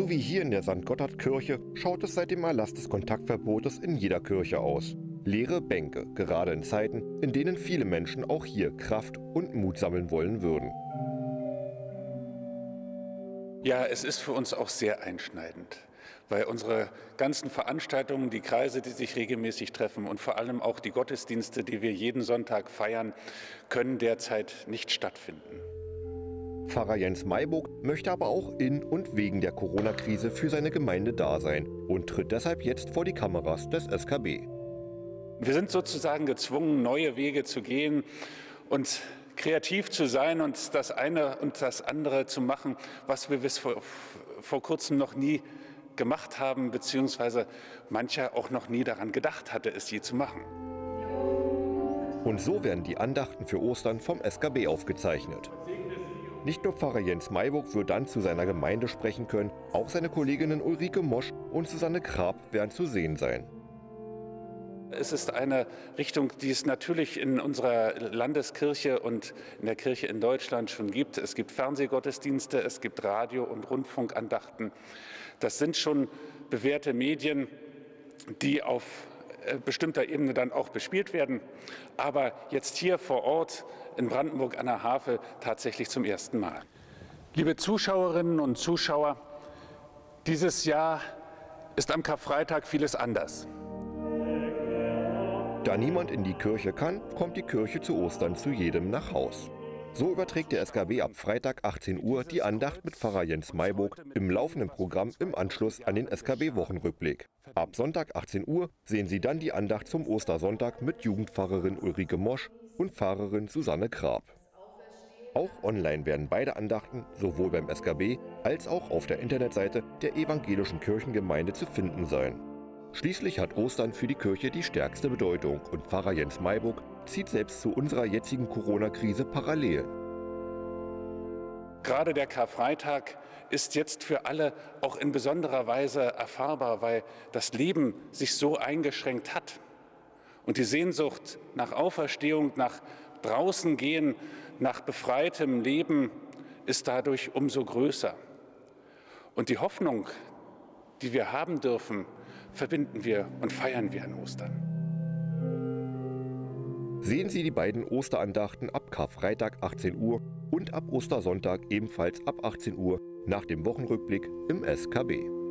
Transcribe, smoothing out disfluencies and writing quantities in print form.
So wie hier in der St. Gotthard-Kirche schaut es seit dem Erlass des Kontaktverbotes in jeder Kirche aus. Leere Bänke, gerade in Zeiten, in denen viele Menschen auch hier Kraft und Mut sammeln wollen würden. Ja, es ist für uns auch sehr einschneidend, weil unsere ganzen Veranstaltungen, die Kreise, die sich regelmäßig treffen und vor allem auch die Gottesdienste, die wir jeden Sonntag feiern, können derzeit nicht stattfinden. Pfarrer Jens Mayburg möchte aber auch in und wegen der Corona-Krise für seine Gemeinde da sein und tritt deshalb jetzt vor die Kameras des SKB. Wir sind sozusagen gezwungen, neue Wege zu gehen und kreativ zu sein und das eine und das andere zu machen, was wir bis vor kurzem noch nie gemacht haben, beziehungsweise mancher auch noch nie daran gedacht hatte, es je zu machen. Und so werden die Andachten für Ostern vom SKB aufgezeichnet. Nicht nur Pfarrer Jens Mayburg wird dann zu seiner Gemeinde sprechen können, auch seine Kolleginnen Ulrike Mosch und Susanne Krab werden zu sehen sein. Es ist eine Richtung, die es natürlich in unserer Landeskirche und in der Kirche in Deutschland schon gibt. Es gibt Fernsehgottesdienste, es gibt Radio- und Rundfunkandachten. Das sind schon bewährte Medien, die auf bestimmter Ebene dann auch bespielt werden. Aber jetzt hier vor Ort in Brandenburg an der Havel tatsächlich zum ersten Mal. Liebe Zuschauerinnen und Zuschauer, dieses Jahr ist am Karfreitag vieles anders. Da niemand in die Kirche kann, kommt die Kirche zu Ostern zu jedem nach Haus. So überträgt der SKB ab Freitag 18 Uhr die Andacht mit Pfarrer Jens Mayburg im laufenden Programm im Anschluss an den SKB-Wochenrückblick. Ab Sonntag 18 Uhr sehen Sie dann die Andacht zum Ostersonntag mit Jugendpfarrerin Ulrike Mosch und Pfarrerin Susanne Krab. Auch online werden beide Andachten sowohl beim SKB als auch auf der Internetseite der evangelischen Kirchengemeinde zu finden sein. Schließlich hat Ostern für die Kirche die stärkste Bedeutung und Pfarrer Jens Mayburg zieht selbst zu unserer jetzigen Corona-Krise Parallelen. Gerade der Karfreitag ist jetzt für alle auch in besonderer Weise erfahrbar, weil das Leben sich so eingeschränkt hat. Und die Sehnsucht nach Auferstehung, nach draußen gehen, nach befreitem Leben ist dadurch umso größer. Und die Hoffnung, die wir haben dürfen, verbinden wir und feiern wir an Ostern. Sehen Sie die beiden Osterandachten ab Karfreitag 18 Uhr und ab Ostersonntag ebenfalls ab 18 Uhr nach dem Wochenrückblick im SKB.